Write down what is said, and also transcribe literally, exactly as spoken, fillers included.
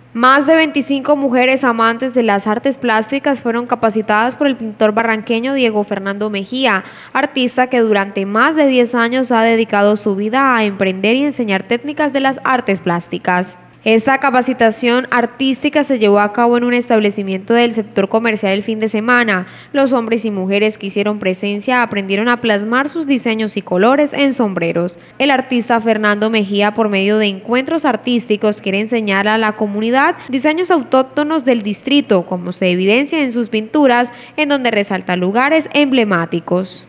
Más de veinticinco mujeres amantes de las artes plásticas fueron capacitadas por el pintor barranqueño Diego Fernando Mejía, artista que durante más de diez años ha dedicado su vida a emprender y enseñar técnicas de las artes plásticas. Esta capacitación artística se llevó a cabo en un establecimiento del sector comercial el fin de semana. Los hombres y mujeres que hicieron presencia aprendieron a plasmar sus diseños y colores en sombreros. El artista Fernando Mejía, por medio de encuentros artísticos, quiere enseñar a la comunidad diseños autóctonos del distrito, como se evidencia en sus pinturas, en donde resalta lugares emblemáticos.